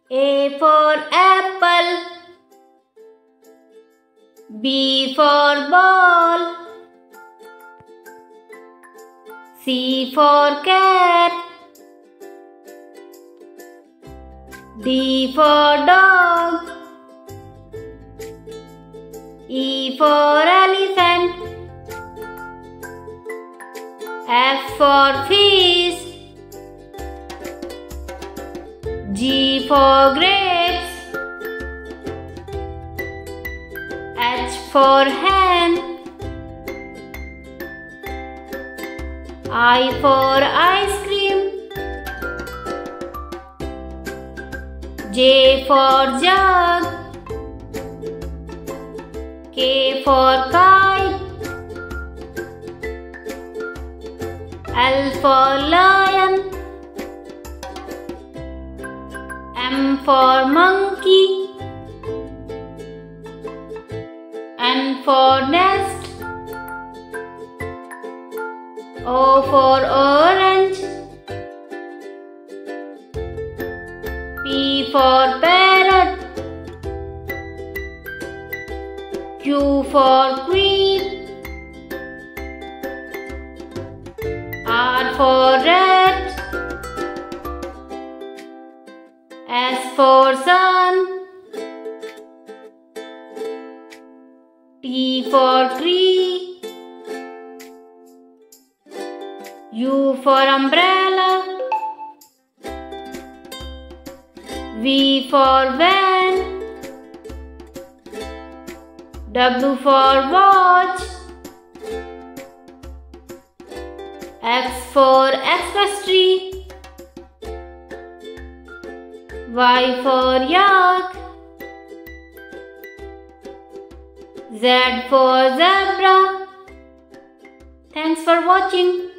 A for apple. B for ball. C for cat. D for dog. E for elephant. F for fish. G for grapes. H for hen. I for ice cream. J for jug. K for kite. L for lion. M for monkey. N for nest. O for orange. P for parrot. Q for queen. R for rat. S for sun. T for tree. U for umbrella. V for van. W for watch. X for XMAS-TREE. Y for yak. Z for zebra. Thanks for watching.